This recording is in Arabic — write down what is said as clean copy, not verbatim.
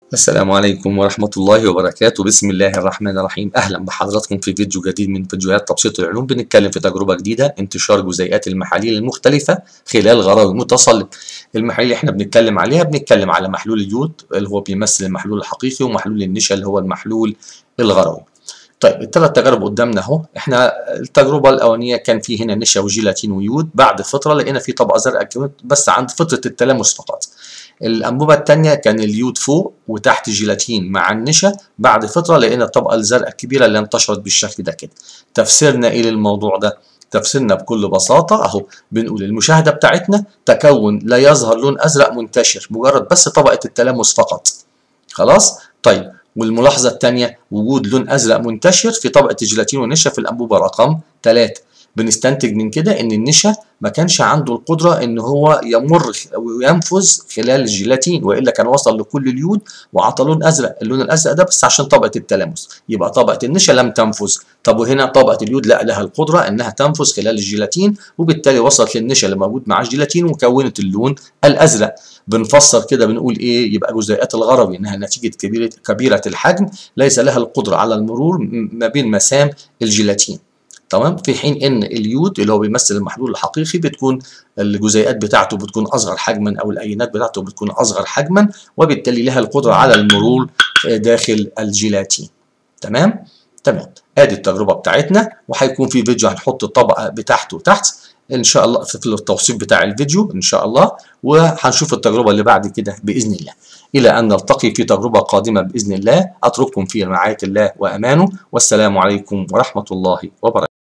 السلام عليكم ورحمة الله وبركاته. بسم الله الرحمن الرحيم. أهلا بحضراتكم في فيديو جديد من فيديوهات تبسيط العلوم. بنتكلم في تجربة جديدة، انتشار جزيئات المحاليل المختلفة خلال غروي متصلب. المحاليل اللي احنا بنتكلم عليها، بنتكلم على محلول اليود اللي هو بيمثل المحلول الحقيقي، ومحلول النشا اللي هو المحلول الغروي. طيب الثلاث تجارب قدامنا اهو. احنا التجربه الاولانيه كان في هنا نشا وجيلاتين ويود، بعد فتره لقينا في طبقه زرقاء اتكونت بس عند فتره التلامس فقط. الانبوبه الثانيه كان اليود فوق وتحت الجيلاتين مع النشا، بعد فتره لقينا الطبقه الزرقاء الكبيره اللي انتشرت بالشكل ده كده. تفسيرنا ايه للموضوع ده؟ تفسيرنا بكل بساطه اهو، بنقول المشاهده بتاعتنا تكون لا يظهر لون ازرق منتشر، مجرد بس طبقه التلامس فقط. خلاص؟ طيب والملاحظة الثانية وجود لون أزرق منتشر في طبقة الجيلاتين والنشا في الأنبوبة رقم 3. بنستنتج من كده إن النشا ما كانش عنده القدرة إن هو يمر وينفذ خلال الجيلاتين، وإلا كان وصل لكل اليود وعطى لون أزرق. اللون الأزرق ده بس عشان طبقة التلامس، يبقى طبقة النشا لم تنفذ. طب وهنا طبقة اليود لا، لها القدرة إنها تنفذ خلال الجيلاتين، وبالتالي وصلت للنشا اللي موجود مع الجيلاتين وكونت اللون الأزرق. بنفسر كده بنقول ايه؟ يبقى جزيئات الغروي انها نتيجه كبيره الحجم ليس لها القدره على المرور ما بين مسام الجيلاتين. تمام؟ في حين ان اليود اللي هو بيمثل المحلول الحقيقي بتكون الجزيئات بتاعته بتكون اصغر حجما، او الاينات بتاعته بتكون اصغر حجما، وبالتالي لها القدره على المرور داخل الجيلاتين. تمام؟ تمام. ادي التجربه بتاعتنا، وهيكون في فيديو هنحط الطبقه بتاعته تحت ان شاء الله في التوصيف بتاع الفيديو ان شاء الله، وهنشوف التجربه اللي بعد كده باذن الله. الى ان نلتقي في تجربه قادمه باذن الله، اترككم في رعايه الله وامانه، والسلام عليكم ورحمه الله وبركاته.